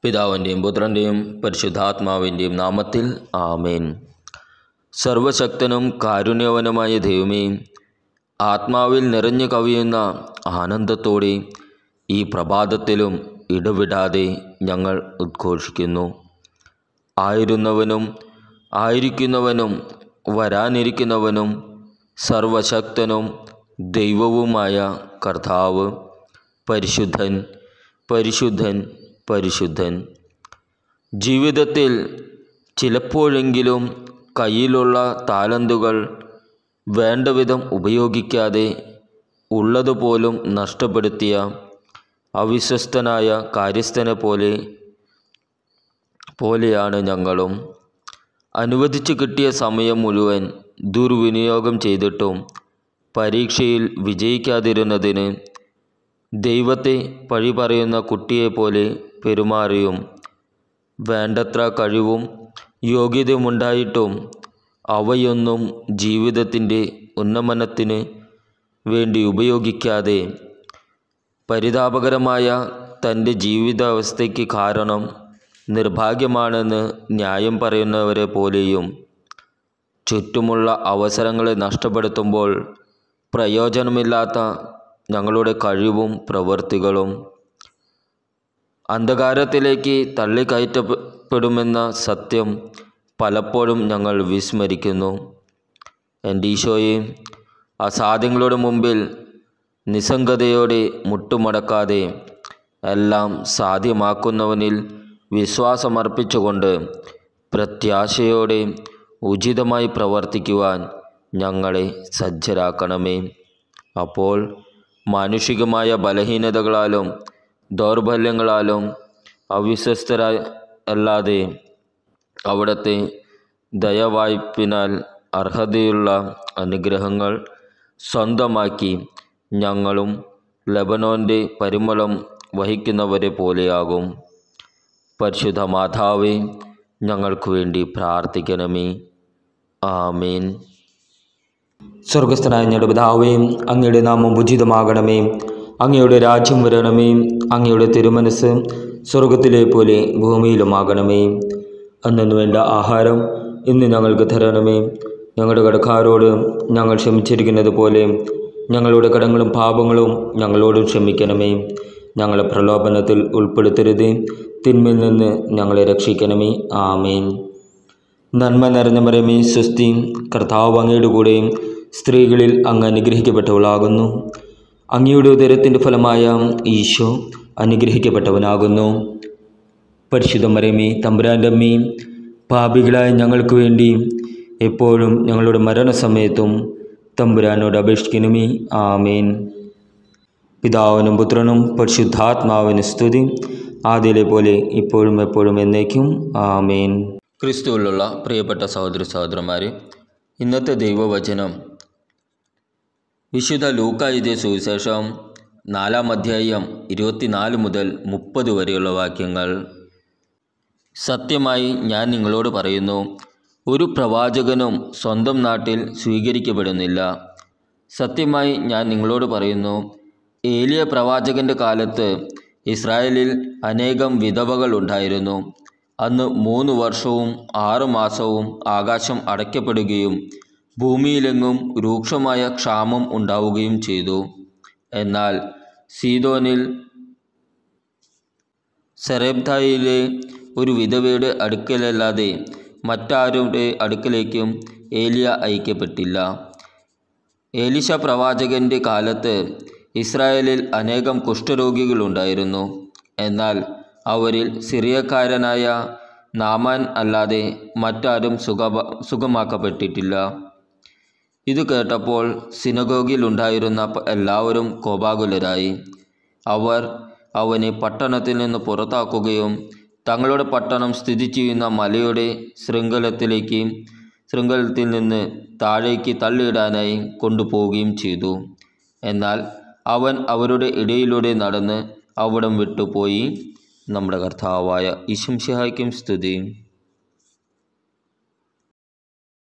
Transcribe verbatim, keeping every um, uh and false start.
പിതാവിൻ്റെയും പുത്രൻ്റെയും പരിശുദ്ധാത്മാവിൻ്റെയും നാമത്തിൽ ആമേൻ. സർവശക്തനും കാരുണ്യവനുമായ ദൈവമേ, ആത്മാവിൽ നിറഞ്ഞു കവിയുന്ന ആനന്ദത്തോടെ ഈ പ്രഭാതത്തിലും ഇടവിടാതെ ഞങ്ങൾ ഉദ്ഘോഷിക്കുന്നു. ആയിരുന്നവനും ആയിരിക്കുന്നവനും വരാനിരിക്കുന്നവനും സർവശക്തനും ദൈവവുമായ കർത്താവ് പരിശുദ്ധൻ പരിശുദ്ധൻ പരിശുദ്ധൻ. ജീവിതത്തിൽ ചിലപ്പോഴെങ്കിലും കയ്യിലുള്ള താലന്തുകൾ വേണ്ടവിധം ഉപയോഗിക്കാതെ ഉള്ളതുപോലും നഷ്ടപ്പെടുത്തിയ അവിശ്വസ്തനായ കാര്യസ്ഥനെ പോലെ പോലെയാണ് ഞങ്ങളും. അനുവദിച്ചു കിട്ടിയ സമയം മുഴുവൻ ദുർവിനിയോഗം ചെയ്തിട്ടും പരീക്ഷയിൽ വിജയിക്കാതിരുന്നതിന് ദൈവത്തെ പഴി പറയുന്ന കുട്ടിയെപ്പോലെ പെരുമാറിയും വേണ്ടത്ര കഴിവും യോഗ്യതയുമുണ്ടായിട്ടും അവയൊന്നും ജീവിതത്തിൻ്റെ ഉന്നമനത്തിന് വേണ്ടി ഉപയോഗിക്കാതെ പരിതാപകരമായ തൻ്റെ ജീവിതാവസ്ഥയ്ക്ക് കാരണം നിർഭാഗ്യമാണെന്ന് ന്യായം പറയുന്നവരെ പോലെയും ചുറ്റുമുള്ള അവസരങ്ങളെ നഷ്ടപ്പെടുത്തുമ്പോൾ പ്രയോജനമില്ലാത്ത ഞങ്ങളുടെ കഴിവും പ്രവൃത്തികളും അന്ധകാരത്തിലേക്ക് തള്ളിക്കയറ്റപ്പെടുമെന്ന സത്യം പലപ്പോഴും ഞങ്ങൾ വിസ്മരിക്കുന്നു. എൻ്റെ ഈശോയെ, അസാധ്യങ്ങളുടെ മുമ്പിൽ നിസ്സംഗതയോടെ മുട്ടുമടക്കാതെ എല്ലാം സാധ്യമാക്കുന്നവനിൽ വിശ്വാസമർപ്പിച്ചുകൊണ്ട് പ്രത്യാശയോടെ ഉചിതമായി പ്രവർത്തിക്കുവാൻ ഞങ്ങളെ സജ്ജരാക്കണമേ. അപ്പോൾ മാനുഷികമായ ബലഹീനതകളാലും ദൗർബല്യങ്ങളാലും അവിശ്വസ്തരായി അല്ലാതെ അവിടുത്തെ ദയവായ്പിനാൽ അർഹതയുള്ള അനുഗ്രഹങ്ങൾ സ്വന്തമാക്കി ഞങ്ങളും ലെബനോൻ്റെ പരിമളം വഹിക്കുന്നവരെ പോലെയാകും. പരിശുദ്ധ മാതാവേ, ഞങ്ങൾക്ക് വേണ്ടി പ്രാർത്ഥിക്കണമേ. ആമേൻ. സ്വർഗസ്ഥനായ ഞങ്ങളുടെ പിതാവേ, അങ്ങയുടെ നാമം ഉചിതമാകണമേ. അങ്ങയുടെ രാജ്യം വരണമേ. അങ്ങയുടെ തിരുമനസ് സ്വർഗത്തിലെ പോലെ ഭൂമിയിലുമാകണമേ. അന്നു വേണ്ട ആഹാരം ഇന്ന് ഞങ്ങൾക്ക് തരണമേ. ഞങ്ങളുടെ കടക്കാരോട് ഞങ്ങൾ ക്ഷമിച്ചിരിക്കുന്നത് പോലെ ഞങ്ങളുടെ കടങ്ങളും പാപങ്ങളും ഞങ്ങളോട് ക്ഷമിക്കണമേ. ഞങ്ങളെ പ്രലോഭനത്തിൽ ഉൾപ്പെടുത്തരുത്, തിന്മയിൽ നിന്ന് ഞങ്ങളെ രക്ഷിക്കണമേ. ആമേൻ. നന്മ നിറഞ്ഞ മറിയമേ, സ്വസ്തി, കർത്താവ് അങ്ങയുടെ കൂടെ സ്ത്രീകളിൽ അങ്ങ് അനുഗ്രഹിക്കപ്പെട്ടവളാകുന്നു. അങ്ങയുടെ ഉദരത്തിൻ്റെ ഫലമായ ഈശോ അനുഗ്രഹിക്കപ്പെട്ടവനാകുന്നു. പരിശുദ്ധ മറിയമേ, തമ്പുരാൻ്റെ അമ്മേ, പാപികളായ ഞങ്ങൾക്ക് വേണ്ടി എപ്പോഴും ഞങ്ങളുടെ മരണസമയത്തും തമ്പുരാനോട് അപേക്ഷിക്കണമേ. ആമേൻ. പിതാവിനും പുത്രനും പരിശുദ്ധാത്മാവിന് സ്തുതി, ആദ്യയിലെ പോലെ ഇപ്പോഴും എപ്പോഴും എന്നേക്കും. ആമേൻ. ക്രിസ്തുവിലുള്ള പ്രിയപ്പെട്ട സഹോദര സഹോദരന്മാരെ, ഇന്നത്തെ ദൈവവചനം വിശുദ്ധ ലൂക്കാ എഴുതിയ സുവിശേഷം നാലാം അധ്യായം ഇരുപത്തിനാല് മുതൽ മുപ്പത് വരെയുള്ള വാക്യങ്ങൾ. സത്യമായി ഞാൻ നിങ്ങളോട് പറയുന്നു, ഒരു പ്രവാചകനും സ്വന്തം നാട്ടിൽ സ്വീകരിക്കപ്പെടുന്നില്ല. സത്യമായി ഞാൻ നിങ്ങളോട് പറയുന്നു, ഏലിയ പ്രവാചകൻ്റെ കാലത്ത് ഇസ്രായേലിൽ അനേകം വിധവകൾ ഉണ്ടായിരുന്നു. അന്ന് മൂന്ന് വർഷവും ആറു മാസവും ആകാശം അടയ്ക്കപ്പെടുകയും ഭൂമിയിലെങ്ങും രൂക്ഷമായ ക്ഷാമം ഉണ്ടാവുകയും ചെയ്തു. എന്നാൽ സീദോനിൽ സെരെബ്തായിലെ ഒരു വിധവയുടെ അടുക്കലല്ലാതെ മറ്റാരുടെ അടുക്കലേക്കും ഏലിയ അയക്കപ്പെട്ടില്ല. ഏലിശ പ്രവാചകൻ്റെ കാലത്ത് ഇസ്രായേലിൽ അനേകം കുഷ്ഠരോഗികളുണ്ടായിരുന്നു. എന്നാൽ അവരിൽ സിറിയക്കാരനായ നാമാൻ അല്ലാതെ മറ്റാരും സുഖ സുഖമാക്കപ്പെട്ടിട്ടില്ല. ഇത് കേട്ടപ്പോൾ സിനഗോഗിൽ ഉണ്ടായിരുന്ന എല്ലാവരും കോപാകുലരായി. അവർ അവനെ പട്ടണത്തിൽ നിന്ന് പുറത്താക്കുകയും തങ്ങളുടെ പട്ടണം സ്ഥിതി ചെയ്യുന്ന മലയുടെ ശൃംഖലത്തിലേക്ക് ശൃംഖലത്തിൽ നിന്ന് താഴേക്ക് തള്ളിയിടാനായി കൊണ്ടുപോവുകയും ചെയ്തു. എന്നാൽ അവൻ അവരുടെ ഇടയിലൂടെ നടന്ന് അവിടം വിട്ടുപോയി. നമ്മുടെ കർത്താവായ ഈശോ മിശിഹായ്ക്കും സ്തുതി.